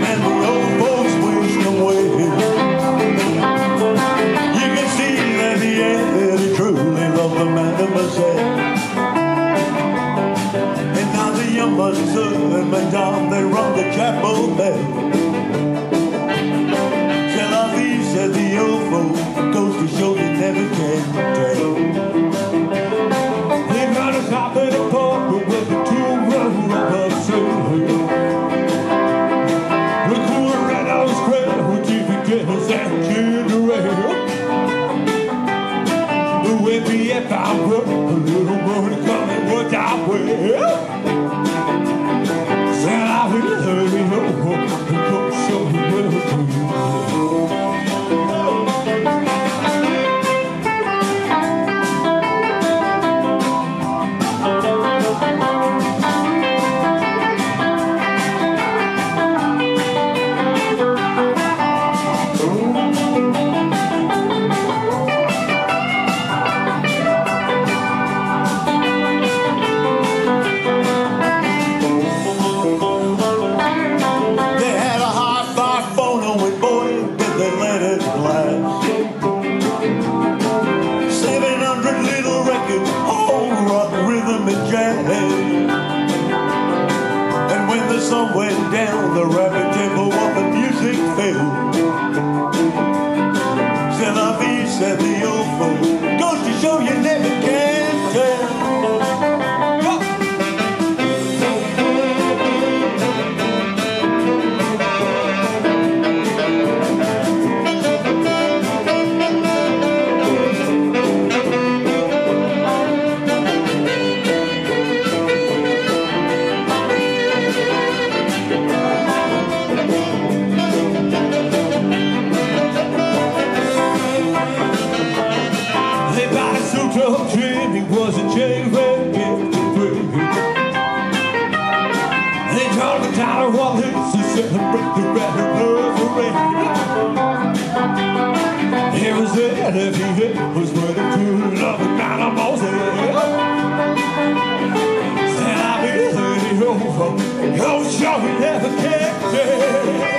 and the old folks wished them well. You can see that the Eddie truly loved the mademoiselle. And now the young ones and Madame, they rung the chapel bell. C'est la vie, said the old folk, goes to show you never can tell. They got us out at a park with the two round of soul. The cool red house crowd with Jimmy Dennis and Ginger Ale. The WPF out work, a little money coming worked out well. Said I will hurry home and go show you never can. And when the sun went down, the rapid tempo of the music fell. C'est la vie, said the old folk, goes to show you never can tell. Dreaming was a chain red gift to bring. They called the Tyler Wallace to celebrate the red parade. It was there that he was waiting to love and animals. Said I'll be 30 over, go show me never can tell.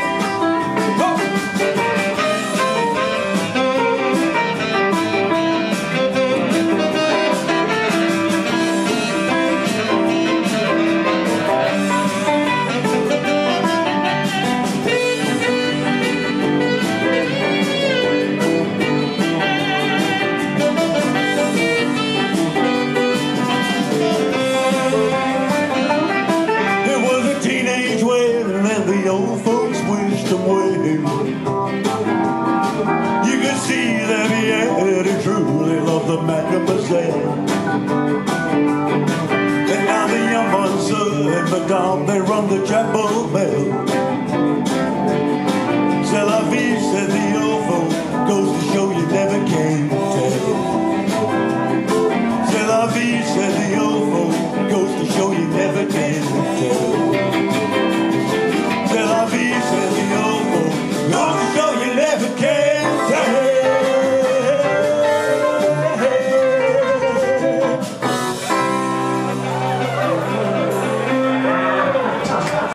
The old folks wished them well. You could see that he had truly loved the mademoiselle. And now the young ones and Madame, they run the chapel